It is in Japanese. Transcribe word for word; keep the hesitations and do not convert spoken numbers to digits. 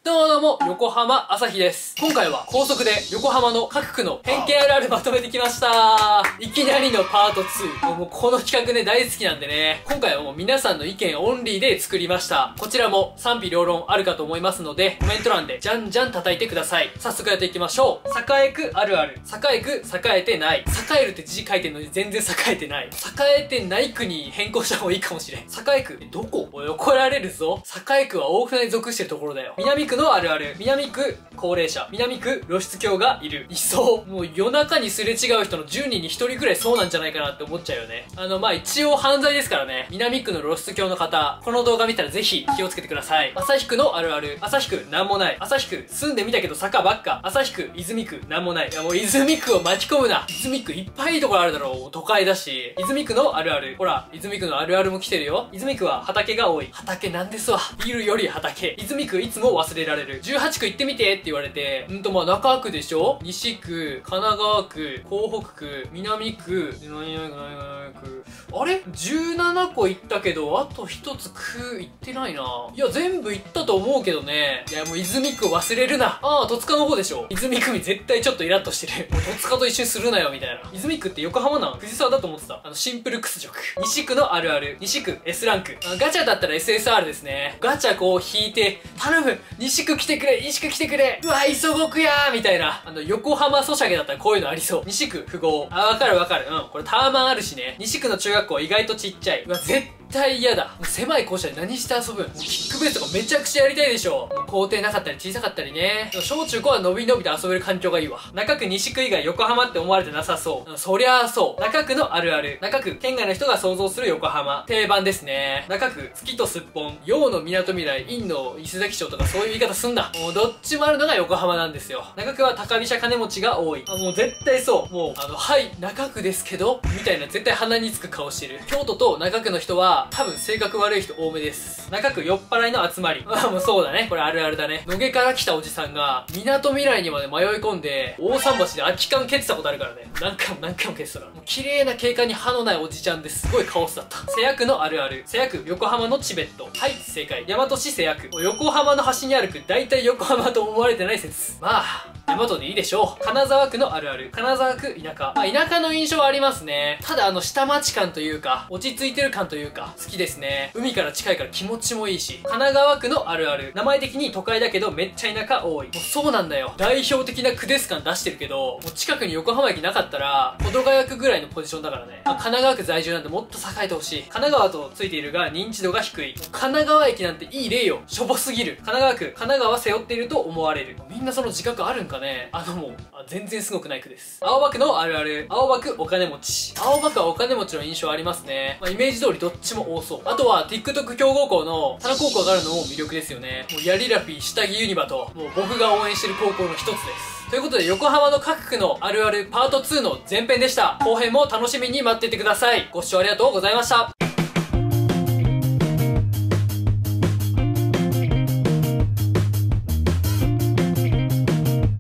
どうもどうも、横浜朝日です。今回は高速で横浜の各区の偏見あるあるまとめてきました。いきなりのパートツー。もうこの企画ね、大好きなんでね。今回はもう皆さんの意見オンリーで作りました。こちらも賛否両論あるかと思いますので、コメント欄でじゃんじゃん叩いてください。早速やっていきましょう。栄区あるある。栄区、栄えてない。栄えるって字書いてんのに全然栄えてない。栄えてない区に変更した方がいいかもしれん。栄区、え、どこ？おい、怒られるぞ。栄区は大船に属してるところだよ。南区のあるある。南区、高齢者。南区、露出狂がいる。いそう。もう夜中にすれ違う人のじゅうにんにひとりくらいそうなんじゃないかなって思っちゃうよね。あの、まあ、一応犯罪ですからね。南区の露出狂の方、この動画見たらぜひ気をつけてください。旭区のあるある。旭区、なんもない。旭区、住んでみたけど坂ばっか。旭区、泉区、なんもない。いや、もう泉区を巻き込むな。泉区いっぱいいいところあるだろう。都会だし。泉区のあるある。ほら、泉区のあるあるも来てるよ。泉区は畑が多い。畑なんですわ。ビルより畑。泉区いつも忘れられる。じゅうはちく行ってみてって言われて、んとまあ中区でしょ、西区、神奈川区、港北区、南区、何々何々区。あれ ?じゅうななこ行ったけど、あとひとつ区行ってないな。いや、全部行ったと思うけどね。いや、もう泉区忘れるな。ああ、戸塚の方でしょ。泉区民絶対ちょっとイラッとしてる。もう戸塚と一緒にするなよ、みたいな。泉区って横浜なん？藤沢だと思ってた。あの、シンプル屈辱。西区のあるある。西区 S ランク。あ、ガチャだったら エスエスアール ですね。ガチャこう引いて、頼む西区来てくれ西区来てくれうわ、磯子区やーみたいな。あの、横浜ソシャゲだったらこういうのありそう。西区符号。あ、わかるわかる。うん。これタワマンあるしね。西区の中学校意外とちっちゃい。うわ、絶対嫌だ。もう狭い校舎で何して遊ぶん？もうキックベースとかめちゃくちゃやりたいでしょ。もう校庭なかったり小さかったりね。でも小中高は伸び伸びと遊べる環境がいいわ。中区西区以外横浜って思われてなさそう。うん、そりゃあそう。中区のあるある。中区、県外の人が想像する横浜。定番ですね。中区、月とすっぽん。陽の港未来、陰の伊勢崎町とかそういう言い方すんな。もうどっちもあるのが横浜なんですよ。中区は高飛車金持ちが多い。あ、もう絶対そう。もう、あの、はい、中区ですけどみたいな絶対鼻につく顔してる。京都と中区の人は多分性格悪い人多めです。中区酔っ払いの集まり。あ、もうそうだね。これあるあるだね。野毛から来たおじさんが、港未来にまで迷い込んで、大桟橋で空き缶蹴ってたことあるからね。何回も何回も蹴ってたから。もう綺麗な景観に歯のないおじちゃんですごいカオスだった。瀬谷区のあるある。瀬谷区、横浜のチベット。はい、正解。大和市瀬谷区。横浜の端にある区、大体横浜と思われてない説。まあ、大和でいいでしょう。金沢区のあるある。金沢区、田舎。まあ、田舎の印象はありますね。ただあの、下町感というか、落ち着いてる感というか、好きですね。海から近いから気持ちもいいし。神奈川区のあるある。名前的に都会だけどめっちゃ田舎多い。もうそうなんだよ。代表的な区です感出してるけど、もう近くに横浜駅なかったら、保土ヶ谷区ぐらいのポジションだからね。まあ、神奈川区在住なんでもっと栄えてほしい。神奈川とついているが認知度が低い。神奈川駅なんていい例よ。しょぼすぎる。神奈川区、神奈川背負っていると思われる。みんなその自覚あるんかね。あのもう、あ、全然すごくない区です。青葉区のあるある。青葉区お金持ち。青葉区はお金持ちの印象ありますね。まあ、イメージ通りどっちも多そう。あとは TikTok 強豪校の田名高校があるのも魅力ですよね。もうヤリラピー、下着ユニバと、もう僕が応援してる高校の一つです。ということで横浜の各区のあるあるパートツーの前編でした。後編も楽しみに待っててください。ご視聴ありがとうございました。